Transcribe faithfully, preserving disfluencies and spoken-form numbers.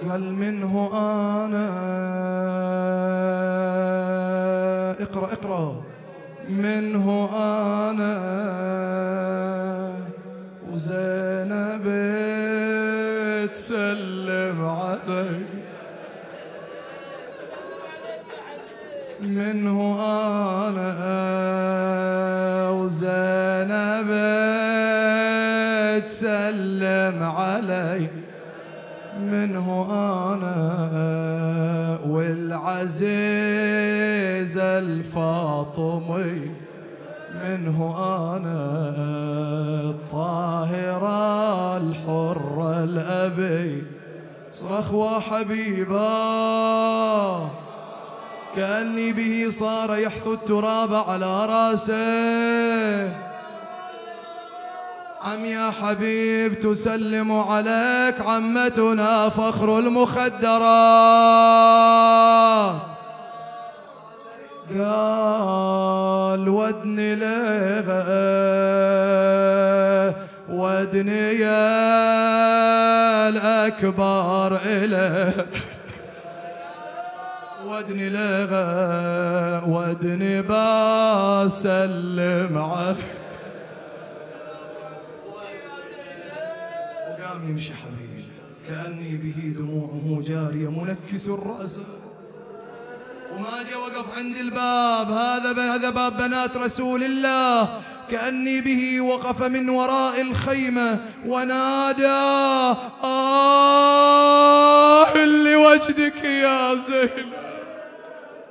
قال منه أنا اقرأ اقرأ منه أنا وزينب تسلم علي منه أنا وزينب تسلم علي منه أنا والعزيز الفاطمي منه أنا الطاهرة الحرة الأبي صرخ وحبيبا كأني به صار يحثو التراب على راسه عم يا حبيب تسلم عليك عمتنا فخر المخدرات قال ودني لغة ودني يا الأكبر إله ودني لغة ودني بسلم عليك وقام يمشي حبيب كأني به دموعه جارية منكس الرأس وما جاء وقف عند الباب هذا هذا باب بنات رسول الله كأني به وقف من وراء الخيمة ونادى آه لوجدك يا زينب